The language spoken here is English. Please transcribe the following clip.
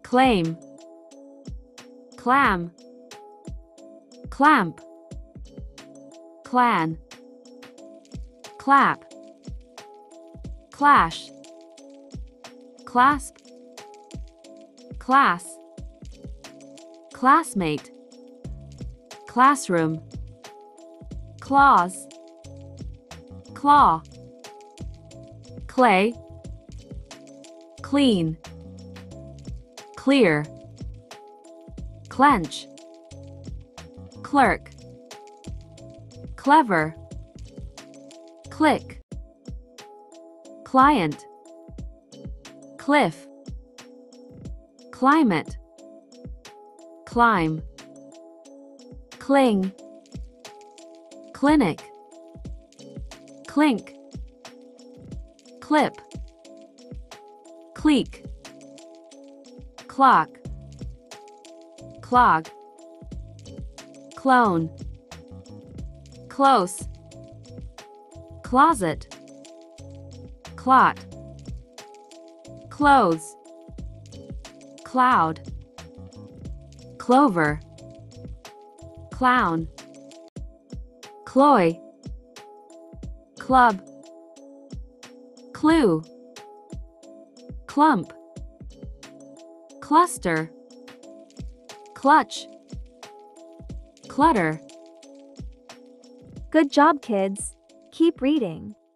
claim, clam, clamp, clan, clap, clash, clasp, class, classmate, classroom, clause, claw, clay, clean, clear, clench, clerk, clever, click, client, cliff, climate, climb, cling, clinic, clink, clip, cleek, clock, clog, clone, close, closet, clot, clothes, cloud, clover, clown, cloy, club, clue, clump, cluster, clutch, clutter. Good job, kids. Keep reading.